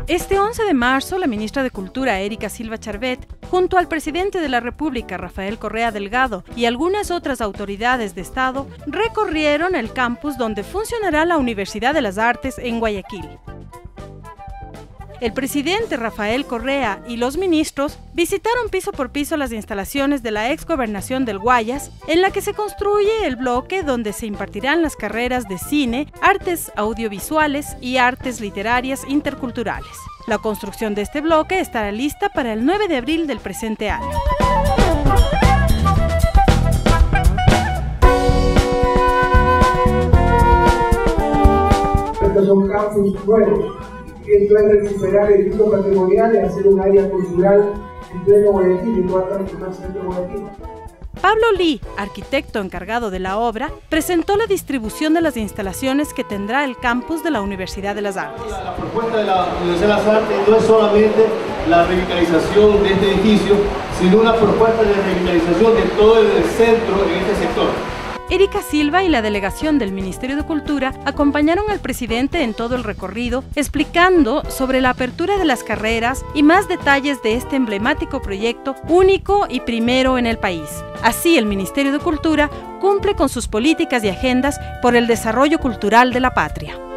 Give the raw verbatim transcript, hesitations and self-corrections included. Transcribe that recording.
Este once de marzo, la ministra de Cultura, Erika Silva Charvet, junto al presidente de la República, Rafael Correa Delgado, y algunas otras autoridades de Estado, recorrieron el campus donde funcionará la Universidad de las Artes en Guayaquil. El presidente Rafael Correa y los ministros visitaron piso por piso las instalaciones de la exgobernación del Guayas, en la que se construye el bloque donde se impartirán las carreras de cine, artes audiovisuales y artes literarias interculturales. La construcción de este bloque estará lista para el nueve de abril del presente año. Estos son campus nuevos. Esto es recuperar edificios patrimoniales, hacer un área cultural en pleno Guayaquil y toda transformar centro Guayaquil. Pablo Lee, arquitecto encargado de la obra, presentó la distribución de las instalaciones que tendrá el campus de la Universidad de las Artes. La, la propuesta de la Universidad de las Artes no es solamente la revitalización de este edificio, sino una propuesta de revitalización de todo el centro en este sector. Erika Silva y la delegación del Ministerio de Cultura acompañaron al presidente en todo el recorrido, explicando sobre la apertura de las carreras y más detalles de este emblemático proyecto único y primero en el país. Así, el Ministerio de Cultura cumple con sus políticas y agendas por el desarrollo cultural de la patria.